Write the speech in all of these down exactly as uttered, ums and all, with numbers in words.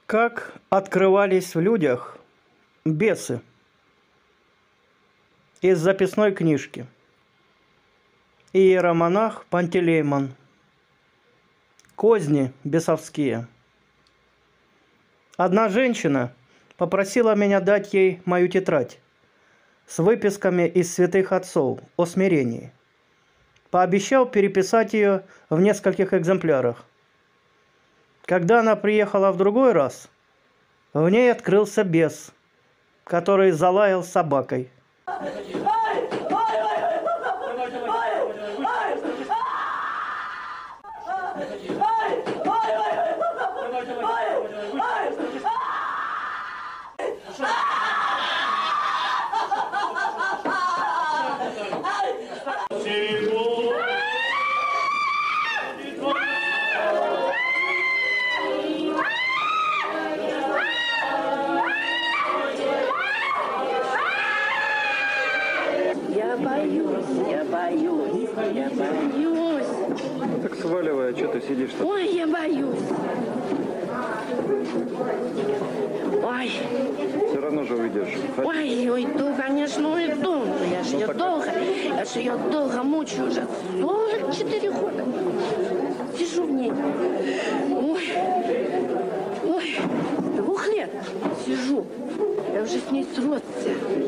Как открывались в людях бесы из записной книжки. Иеромонах Пантелеймон. Козни бесовские. Одна женщина попросила меня дать ей мою тетрадь с выписками из святых отцов о смирении. Пообещал переписать ее в нескольких экземплярах. Когда она приехала в другой раз, в ней открылся бес, который залаял собакой. Я боюсь, я боюсь, я боюсь. Ну так сваливай, а что ты сидишь-то? Ой, я боюсь. Ой, Все равно же уйдешь. ой, уйду, конечно, уйду. Но я же ее так- долго, я же ее долго мучаю уже. сорок четыре года. Сижу в ней. Ой, ой, с двух лет сижу. Я уже с ней сросся.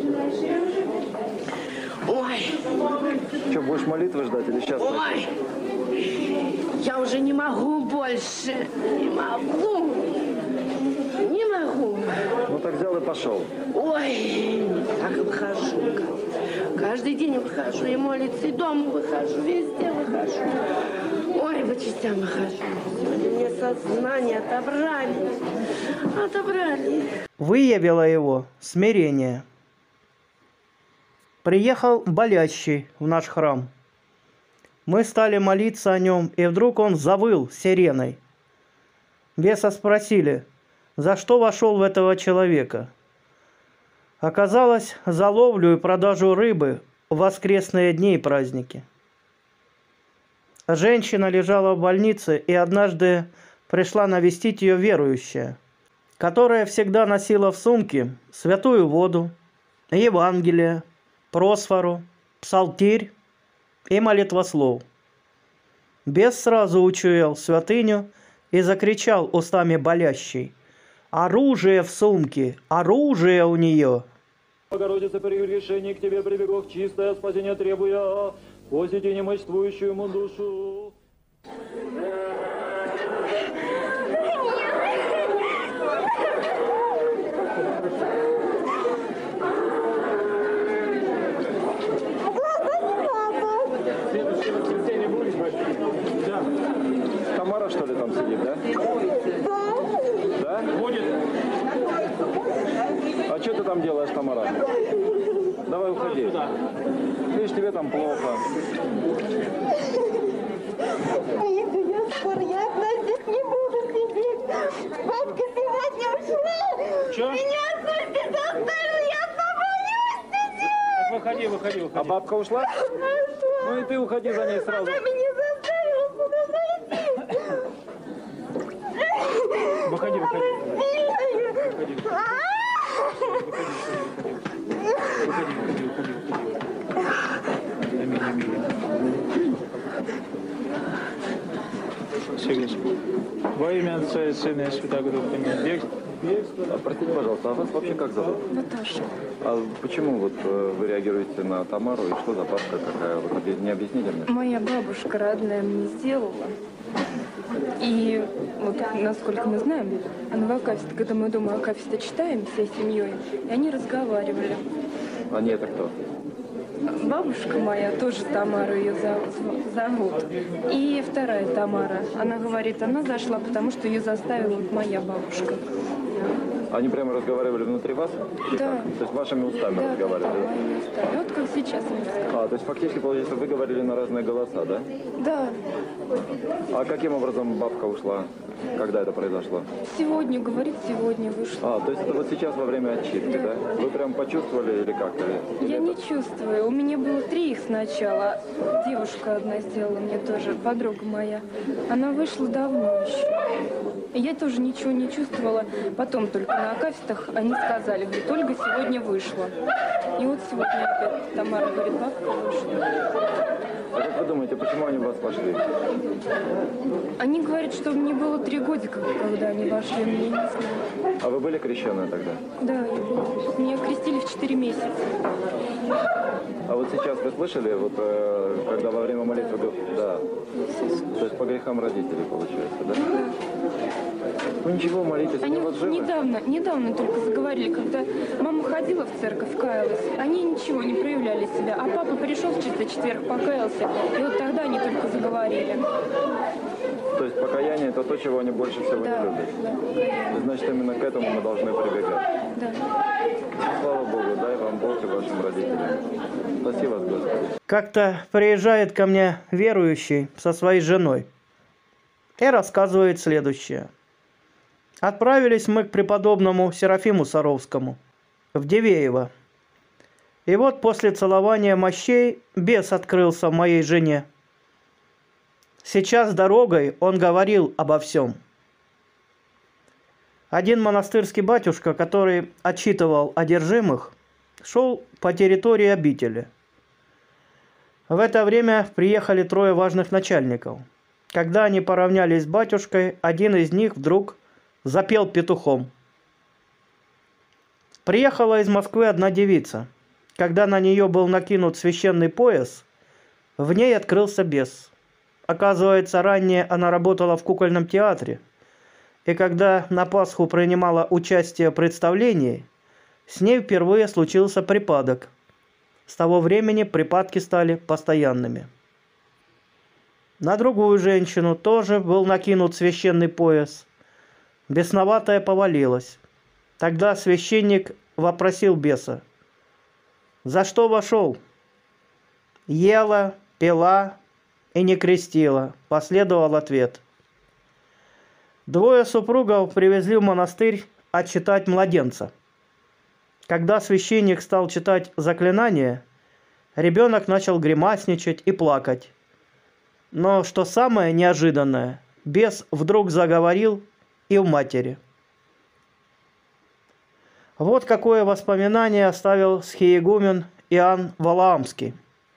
Ой, Что, будешь молитвы ждать или сейчас? ой, я уже не могу больше. Не могу. Не могу. Ну так взял и пошел. Ой, так выхожу. Каждый день выхожу, и молиться, и дома выхожу, везде выхожу. Ой, по частям выхожу. Сегодня мне сознание отобрали. Отобрали. Выявило его смирение. Приехал болящий в наш храм. Мы стали молиться о нем, и вдруг он завыл сиреной. Беса спросили, за что вошел в этого человека. Оказалось, за ловлю и продажу рыбы в воскресные дни и праздники. Женщина лежала в больнице, и однажды пришла навестить ее верующая, которая всегда носила в сумке святую воду, Евангелие, просфору, псалтирь и молитвослов. Бес сразу учуял святыню и закричал устами болящей: «Оружие в сумке! Оружие у нее!» Богородица, при решении к тебе прибегох чистое спасение требуя, посети немощствующую ему душу. Тамара, что ли, там сидит, да? Да? Будет. А что ты там делаешь, Тамара? Давай уходи. Видишь, тебе там плохо. Иду я скоро, я одна здесь не буду сидеть. Бабка сегодня ушла. Чё? Меня отец здесь оставил, я боюсь сидеть. Выходи, выходи, А выходи. бабка ушла? Ну и ты уходи за ней сразу. Она меня заставила сюда зайти. Выходи, выходи. Сильная. Выходи, выходи, выходи, выходи. Аминь, аминь. Все, Господи. Во имя Отца и Сына и Святаго Духа. Аминь. Бег, бегство. А, простите, пожалуйста, а вас вообще как зовут? Наташа. А почему вот э, вы реагируете на Тамару и что за бабка такая? Вот объяс- не объясните мне? Моя бабушка родная мне сделала. И вот, насколько мы знаем, она в Акафисте, когда мы дома Акафиста читаем всей семьей, и они разговаривали. Они это кто? Бабушка моя, тоже Тамара ее зов- зовут. И вторая Тамара. Она говорит, она зашла, потому что ее заставила вот моя бабушка. Они прямо разговаривали внутри вас? Да. То есть вашими устами Да, разговаривали? да, моими устами. Вот как сейчас они разговаривают. А, то есть фактически, получается, вы говорили на разные голоса, да? Да. А каким образом бабка ушла? Когда это произошло? Сегодня, говорит, сегодня вышла. А, то есть это вот сейчас во время отчитки, да? Вы прям почувствовали или как? Или, Я или не это- чувствую. У меня было три их сначала. Девушка одна сделала мне тоже, подруга моя. Она вышла давно еще. И я тоже ничего не чувствовала. Потом только на акафистах они сказали, говорит, Ольга сегодня вышла. И вот сегодня опять Тамара говорит, бабка вышла. А как вы думаете, почему они в вас пошли? Они говорят, что мне было три годика, когда они вошли, но я не знаю. А вы были крещены тогда? Да, я была. Меня крестили в четыре месяца. А вот сейчас вы слышали, вот э, когда во время молитвы... гов- Да. То есть по грехам родителей, получается, да? Ну ничего, молитесь, Они они вот живы. недавно, недавно только заговорили, когда мама ходила в церковь, каялась, они ничего не проявляли себя, а папа пришел в чистый четверг, покаялся, и вот тогда они только заговорили. То есть покаяние это то, чего они больше всего Да, не любят. да, покаяние. Значит, именно к этому мы должны прибегать. Да. Слава Богу, дай вам Бог и вашим родителям. Спаси вас, Господи. Как-то приезжает ко мне верующий со своей женой и рассказывает следующее. Отправились мы к преподобному Серафиму Саровскому в Дивеево. И вот после целования мощей бес открылся моей жене. Сейчас дорогой он говорил обо всем. Один монастырский батюшка, который отчитывал одержимых, шел по территории обители. В это время приехали трое важных начальников. Когда они поравнялись с батюшкой, один из них вдруг запел петухом. Приехала из Москвы одна девица. Когда на нее был накинут священный пояс, в ней открылся бес. Оказывается, ранее она работала в кукольном театре, и когда на Пасху принимала участие в представлении, с ней впервые случился припадок. С того времени припадки стали постоянными. На другую женщину тоже был накинут священный пояс. Бесноватая повалилась. Тогда священник вопросил беса: «За что вошел?» «Ела, пила и не крестила», – последовал ответ. Двое супругов привезли в монастырь отчитать младенца. Когда священник стал читать заклинание, ребенок начал гримасничать и плакать. Но что самое неожиданное, бес вдруг заговорил и в матери. Вот какое воспоминание оставил схиегумен Иоанн Валаамский.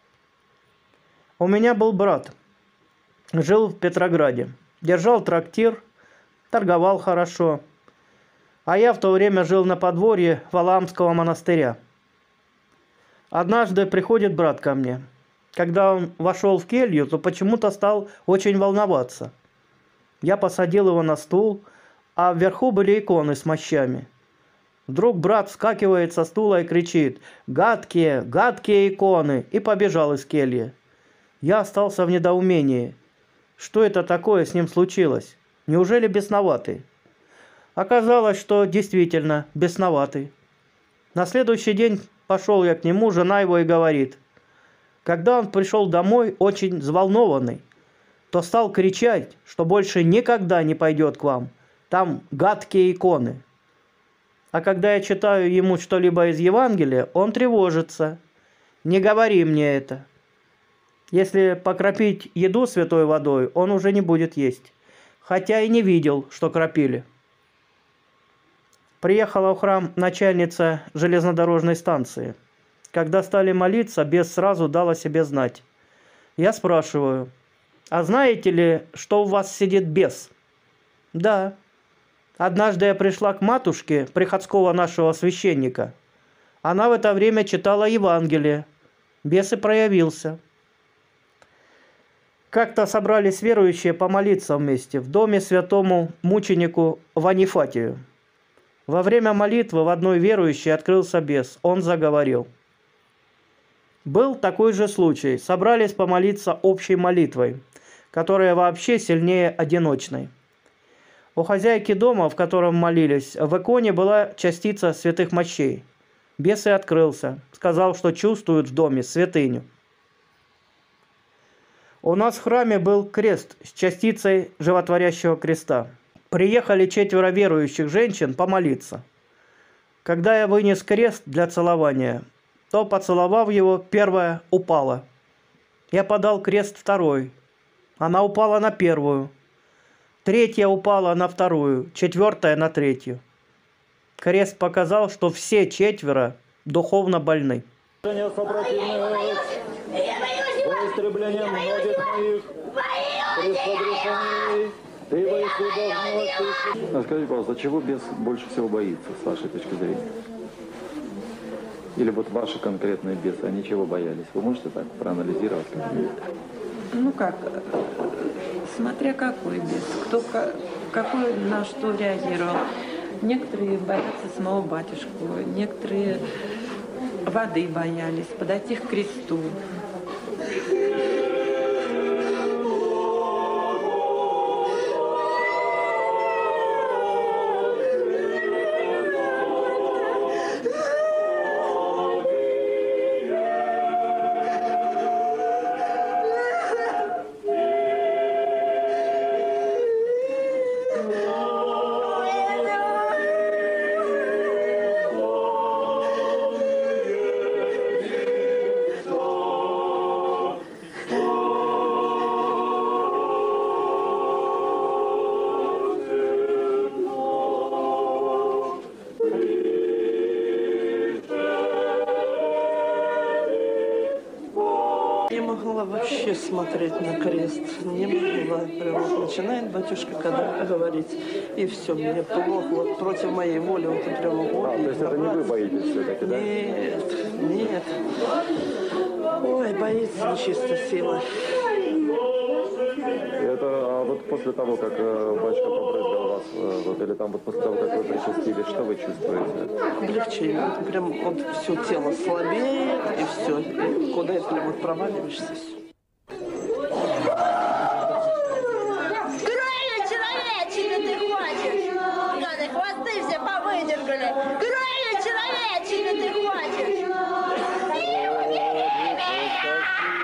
У меня был брат, жил в Петрограде, держал трактир, торговал хорошо, а я в то время жил на подворье Валаамского монастыря. Однажды приходит брат ко мне. Когда он вошел в келью, то почему-то стал очень волноваться. Я посадил его на стул, а вверху были иконы с мощами. Вдруг брат вскакивает со стула и кричит: «Гадкие, гадкие иконы!» и побежал из кельи. Я остался в недоумении. Что это такое с ним случилось? Неужели бесноватый? Оказалось, что действительно бесноватый. На следующий день пошел я к нему, жена его и говорит. Когда он пришел домой, очень взволнованный, то стал кричать, что больше никогда не пойдет к вам. Там гадкие иконы. А когда я читаю ему что-либо из Евангелия, он тревожится. Не говори мне это. Если покропить еду святой водой, он уже не будет есть. Хотя и не видел, что кропили. Приехала в храм начальница железнодорожной станции. Когда стали молиться, бес сразу дал о себе знать. Я спрашиваю: «А знаете ли, что у вас сидит бес?» «Да. Однажды я пришла к матушке приходского нашего священника. Она в это время читала Евангелие. Бес и проявился». Как-то собрались верующие помолиться вместе в доме святому мученику Ванифатию. Во время молитвы в одной верующей открылся бес. Он заговорил. Был такой же случай. Собрались помолиться общей молитвой, которая вообще сильнее одиночной. У хозяйки дома, в котором молились, в иконе была частица святых мощей. Бес и открылся, сказал, что чувствует в доме святыню. У нас в храме был крест с частицей животворящего креста. Приехали четверо верующих женщин помолиться. Когда я вынес крест для целования, то, поцеловав его, первая упала. Я подал крест второй. Она упала на первую. Третья упала на вторую, четвертая на третью. Крест показал, что все четверо духовно больны. Истребление многих моих преступлений. Ты боишься Бога. А скажите, пожалуйста, чего бес больше всего боится, с вашей точки зрения? Или вот ваши конкретные бесы, они чего боялись? Вы можете так проанализировать? Ну как, смотря какой бес, кто какой на что реагировал. Некоторые боятся самого батюшку, некоторые воды боялись, подойти к кресту. Не могла вообще смотреть на крест. Не могла. Прям вот начинает батюшка когда говорить, и все, мне плохо. Вот против моей воли, вот и прямо вот. А, то есть это не вы боитесь все-таки, да? Нет, нет. Ой, боится нечистой силы. Это а вот после того, как э, батюшка побрызгал вас, э, вот, или там вот после того, как вы причастились, что вы чувствуете? Облегчение. Вот прям вот все тело слабеет, и все. И куда-то прям вот проваливаешься. Крови человечины ты хочешь! Гады, хвосты все повыдергали! Крови человечины ты хочешь! Не убери меня!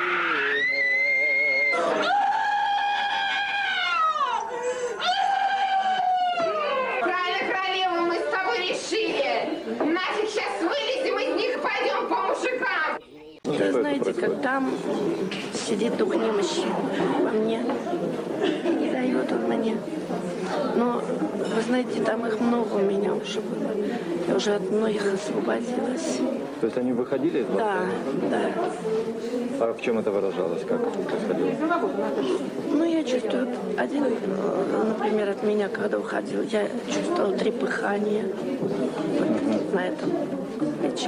Правильно, королева, мы с тобой решили. Нафиг сейчас вылезем из них и пойдем по мужикам. Вы знаете, как там сидит дух немощи во мне, и не дает он мне. Но, вы знаете, там их много у меня уже было. Я уже от многих освободилась. То есть они выходили из вас? Да, да. А в чем это выражалось? Как происходило? Ну, я чувствую, один, э, например, от меня, когда уходил, я чувствовала трепыхание вот на этом плече.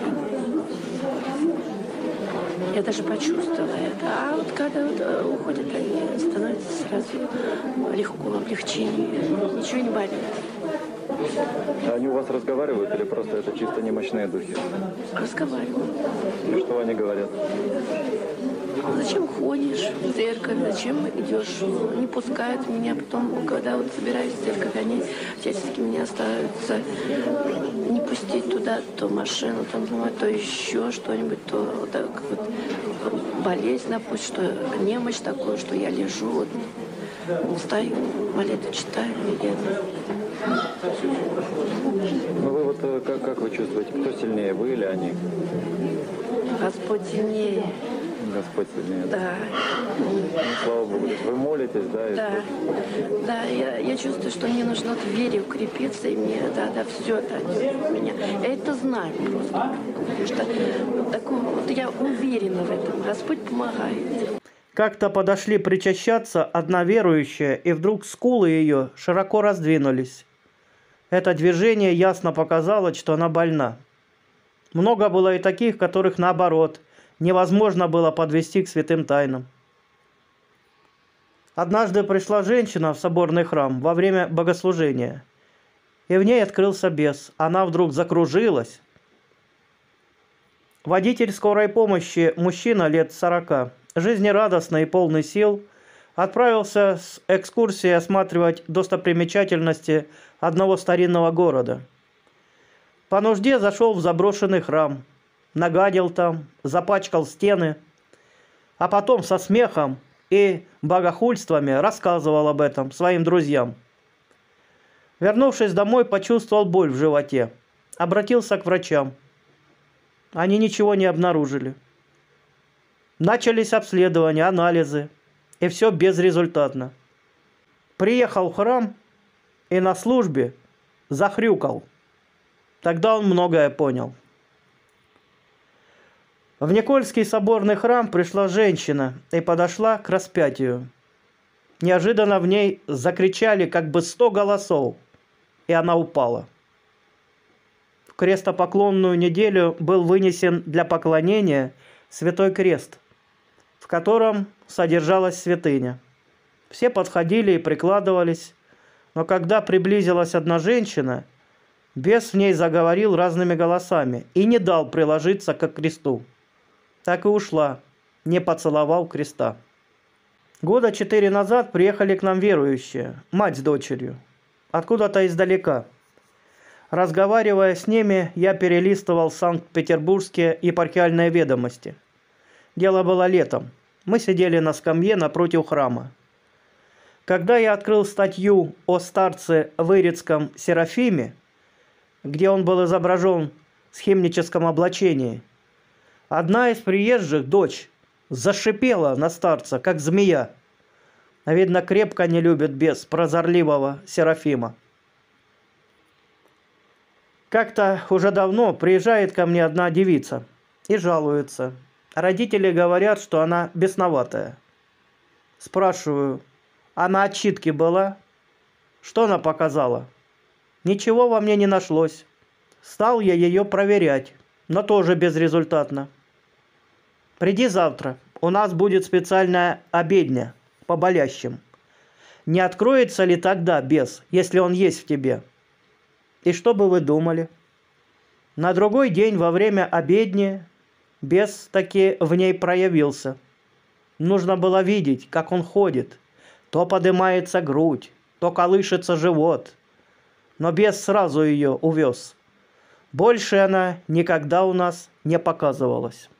Я даже почувствовала это. А вот когда вот, э, уходят они, становится сразу легко, облегчение. Ничего не болит. А они у вас разговаривают или просто это чисто немощные духи? Разговариваю. И что они говорят? Зачем ходишь в церковь, зачем идешь? Не пускают меня. Потом, когда вот собираюсь в церковь, они всячески меня стараются не пустить туда, то машину, там, то еще что-нибудь, то так вот болезнь, допустим, что немощь такое, что я лежу, вот, устаю, молитву читаю, и Ну вы вот э, как, как вы чувствуете, кто сильнее, вы или они? Господь сильнее. Господь сильнее. Да. Ну, слава Богу. Вы молитесь, да? И Да, да, я, я чувствую, что мне нужно в вере укрепиться, и мне, да, да, все это от меня. Я это знаю просто, потому что такое, вот я уверена в этом, Господь помогает. Как-то подошли причащаться одна верующая, и вдруг скулы ее широко раздвинулись. Это движение ясно показало, что она больна. Много было и таких, которых, наоборот, невозможно было подвести к святым тайнам. Однажды пришла женщина в соборный храм во время богослужения, и в ней открылся бес. Она вдруг закружилась. Водитель скорой помощи, мужчина лет сорока, жизнерадостный и полный сил, отправился с экскурсией осматривать достопримечательности одного старинного города. По нужде зашел в заброшенный храм, нагадил там, запачкал стены, а потом со смехом и богохульствами рассказывал об этом своим друзьям. Вернувшись домой, почувствовал боль в животе, обратился к врачам. Они ничего не обнаружили. Начались обследования, анализы, и все безрезультатно. Приехал в храм и на службе захрюкал. Тогда он многое понял. В Никольский соборный храм пришла женщина и подошла к распятию. Неожиданно в ней закричали как бы сто голосов, и она упала. В крестопоклонную неделю был вынесен для поклонения святой крест, в котором содержалась святыня. Все подходили и прикладывались, но когда приблизилась одна женщина, бес в ней заговорил разными голосами и не дал приложиться к кресту. Так и ушла, не поцеловав креста. Года четыре назад приехали к нам верующие, мать с дочерью, откуда-то издалека. Разговаривая с ними, я перелистывал Санкт-Петербургские епархиальные ведомости. Дело было летом. Мы сидели на скамье напротив храма. Когда я открыл статью о старце Вырицком Серафиме, где он был изображен в схимническом облачении, одна из приезжих, дочь, зашипела на старца, как змея. Видно, крепко не любит бес прозорливого Серафима. Как-то уже давно приезжает ко мне одна девица и жалуется. Родители говорят, что она бесноватая. Спрашиваю, а на отчитке была? Что она показала? Ничего во мне не нашлось. Стал я ее проверять, но тоже безрезультатно. Приди завтра, у нас будет специальная обедня по болящим. Не откроется ли тогда бес, если он есть в тебе? И что бы вы думали? На другой день во время обедни бес таки в ней проявился. Нужно было видеть, как он ходит. То поднимается грудь, то колышется живот. Но бес сразу ее увез. Больше она никогда у нас не показывалась.